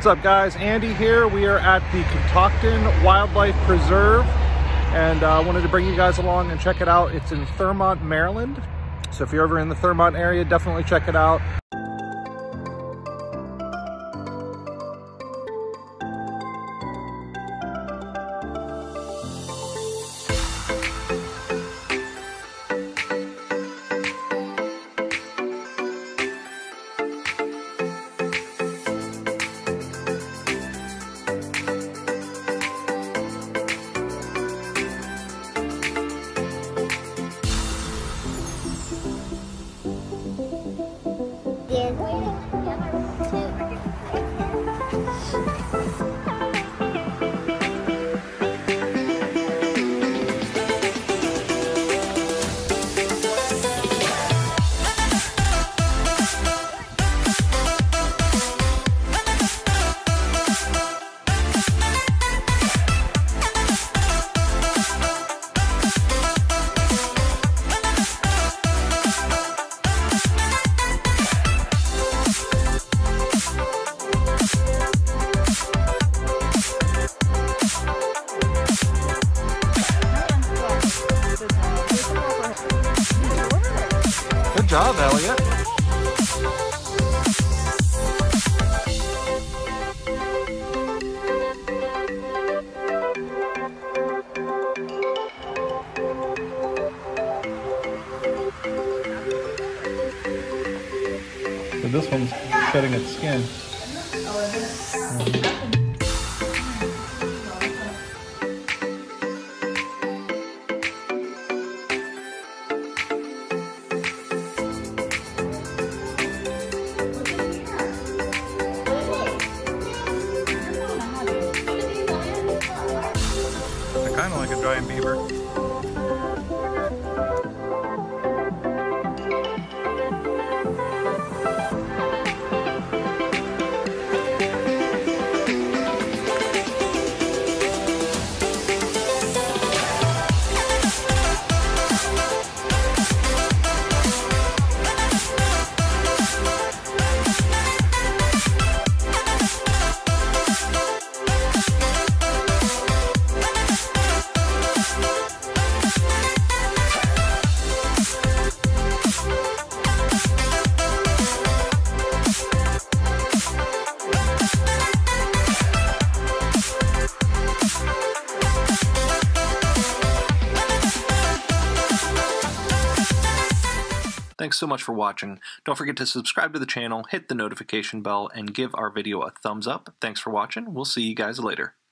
up, guys? Andy here. We are at the Catoctin Wildlife Preserve, and I wanted to bring you guys along and check it out. It's in Thurmont, Maryland. So if you're ever in the Thurmont area, definitely check it out. Good job, Elliot. So this one's shedding its skin. Kind of like a giant beaver. Thanks so much for watching. Don't forget to subscribe to the channel, hit the notification bell, and give our video a thumbs up. Thanks for watching. We'll see you guys later.